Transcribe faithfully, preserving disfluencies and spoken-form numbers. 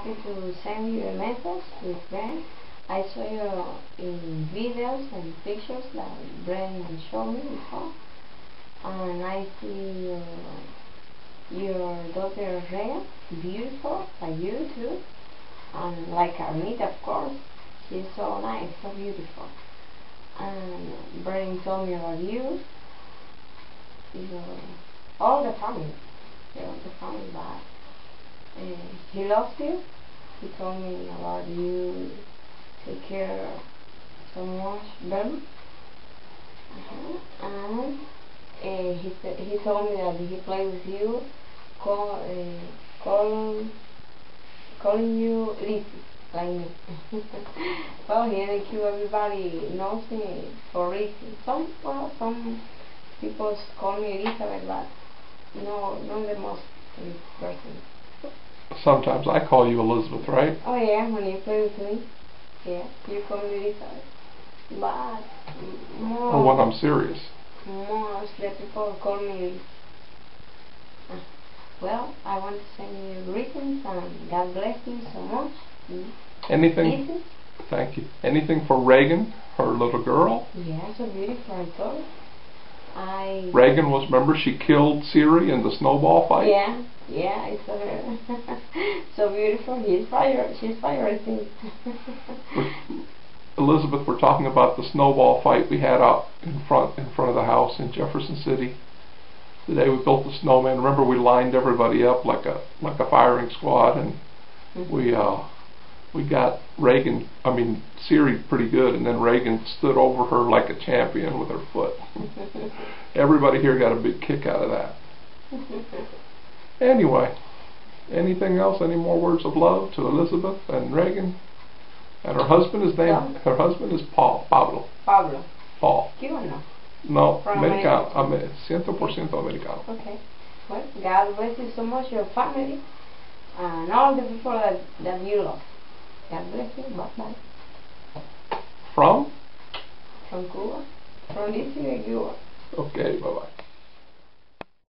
happy to send you a message with Ben. I saw you in videos and pictures that Ben showed me before, and I see your, your daughter Rhea, beautiful, like you too, and like Armita, of course. She's so nice, so beautiful. And Ben told me about you, your, all the family, all the family, but uh, he loves you. He told me about you, take care so much, Ben. Uh-huh. And uh, he he told me that he played with you, call, uh, calling calling you Lizzie, like me. Well, here in Cuba, everybody knows me for Lizzie. Some well, some people call me Elizabeth, but no, not the most person. Sometimes I call you Elizabeth, right? Oh yeah, when you play with me, yeah, you call me Elizabeth. But more. Or when I'm serious. Most the people call me Liz. Uh, well, I want to send you greetings and God bless you so much. Mm. Anything? Easy. Thank you. Anything for Reagan, her little girl? Yeah, so beautiful. I thought. I. Reagan was, remember, she killed Siri in the snowball fight? Yeah, yeah, I saw her. So beautiful. He's fire. She's fire, I think. Elizabeth, we're talking about the snowball fight we had out in front in front of the house in Jefferson City. The day we built the snowman. Remember, we lined everybody up like a like a firing squad, and Mm-hmm. we uh we got Reagan, I mean Siri, pretty good, and then Reagan stood over her like a champion with her foot. Everybody here got a big kick out of that. Anyway, anything else? Any more words of love to Elizabeth and Reagan? And her husband is named. No. Her husband is Paul. Pablo. Pablo. Paul. Cubano. No, From americano. America. Ciento por ciento americano. Okay. Well, God bless you so much, your family, and all the people that, that you love. God bless you. Bye bye. From? From Cuba. From this Cuba. Okay. Bye bye.